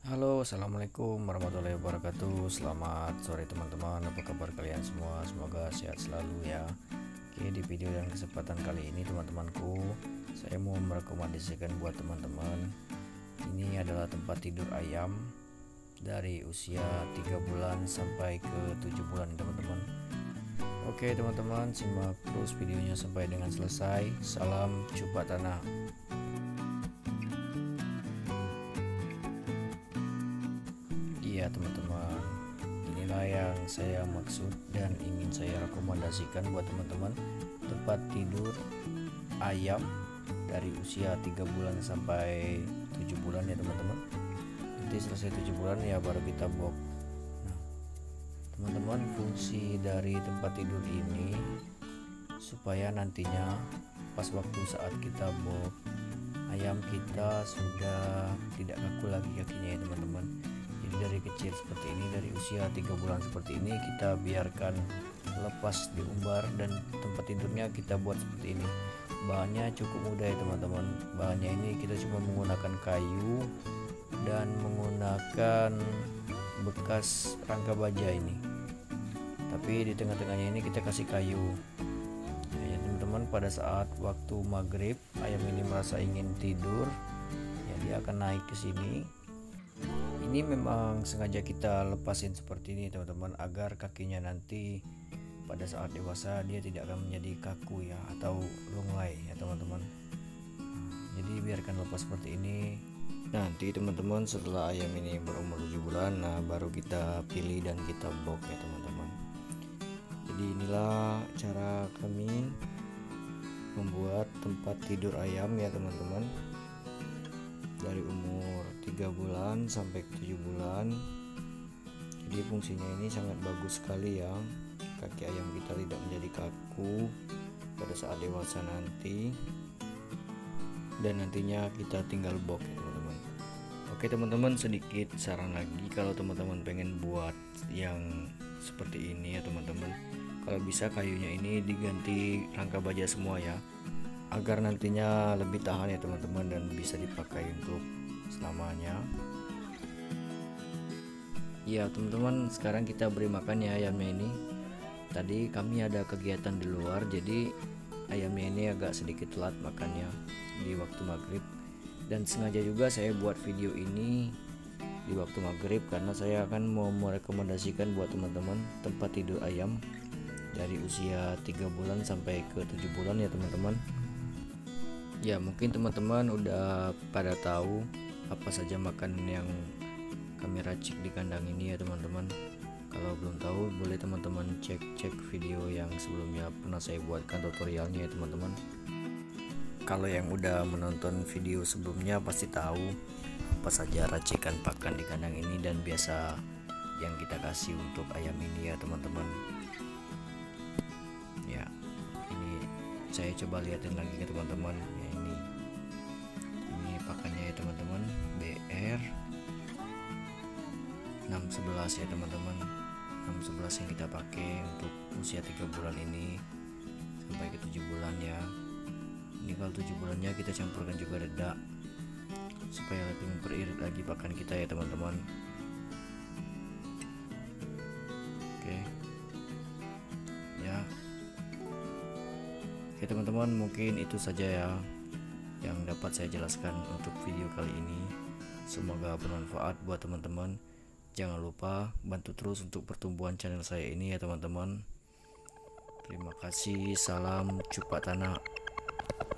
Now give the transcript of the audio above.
Halo, assalamualaikum warahmatullahi wabarakatuh. Selamat sore teman-teman. Apa kabar kalian semua? Semoga sehat selalu ya. Oke, di video yang kesempatan kali ini teman-temanku, saya mau merekomendasikan buat teman-teman. Ini adalah tempat tidur ayam dari usia 3 bulan sampai ke 7 bulan teman-teman. Oke teman-teman, simak terus videonya sampai dengan selesai. Salam Cupa Tanah. Iya teman-teman, inilah yang saya maksud dan ingin saya rekomendasikan buat teman-teman. Tempat tidur ayam dari usia 3 bulan sampai 7 bulan ya teman-teman. Nanti selesai 7 bulan ya baru kita box. Nah teman-teman, fungsi dari tempat tidur ini supaya nantinya pas waktu saat kita box, ayam kita sudah tidak kaku lagi kakinya ya teman-teman. Jadi dari kecil seperti ini, dari usia 3 bulan seperti ini, kita biarkan lepas diumbar dan tempat tidurnya kita buat seperti ini. Bahannya cukup mudah ya teman-teman. Bahannya ini kita cuma menggunakan kayu dan menggunakan bekas rangka baja ini, tapi di tengah-tengahnya ini kita kasih kayu ya teman-teman. Pada saat waktu maghrib ayam ini merasa ingin tidur ya, dia akan naik ke sini. Ini memang sengaja kita lepasin seperti ini teman-teman, agar kakinya nanti pada saat dewasa dia tidak akan menjadi kaku ya, atau lunglai ya teman-teman. Jadi biarkan lepas seperti ini. Nanti teman-teman setelah ayam ini berumur 7 bulan, nah baru kita pilih dan kita box ya teman-teman. Jadi inilah cara kami membuat tempat tidur ayam ya teman-teman, dari umur 3 bulan sampai 7 bulan. Jadi fungsinya ini sangat bagus sekali ya, kaki ayam kita tidak menjadi kaku pada saat dewasa nanti, dan nantinya kita tinggal box ya teman-teman. Oke teman-teman, sedikit saran lagi, kalau teman-teman pengen buat yang seperti ini ya teman-teman, kalau bisa kayunya ini diganti rangka baja semua ya, agar nantinya lebih tahan ya teman-teman dan bisa dipakai untuk selamanya. Ya teman-teman, sekarang kita beri makan ya ayamnya ini. Tadi kami ada kegiatan di luar, jadi ayamnya ini agak sedikit telat makannya di waktu maghrib, dan sengaja juga saya buat video ini di waktu maghrib karena saya akan mau merekomendasikan buat teman-teman tempat tidur ayam dari usia 3 bulan sampai ke 7 bulan ya teman-teman. Ya mungkin teman-teman udah pada tahu apa saja makanan yang kami racik di kandang ini ya teman-teman. Kalau belum tahu, boleh teman-teman cek video yang sebelumnya pernah saya buatkan tutorialnya ya teman-teman. Kalau yang udah menonton video sebelumnya pasti tahu apa saja racikan pakan di kandang ini dan biasa yang kita kasih untuk ayam ini ya teman-teman. Ya ini saya coba lihatin lagi ke teman-teman ya, ini pakannya ya teman-teman, BR 611 ya teman-teman. 611 yang kita pakai untuk usia 3 bulan ini sampai ke 7 bulan ya. Ini kalau 7 bulannya kita campurkan juga dedak supaya lebih memperirit lagi pakan kita ya teman-teman. Oke ya, oke teman-teman, mungkin itu saja ya yang dapat saya jelaskan untuk video kali ini. Semoga bermanfaat buat teman-teman. Jangan lupa bantu terus untuk pertumbuhan channel saya ini ya teman-teman. Terima kasih, salam Cupa Tanah.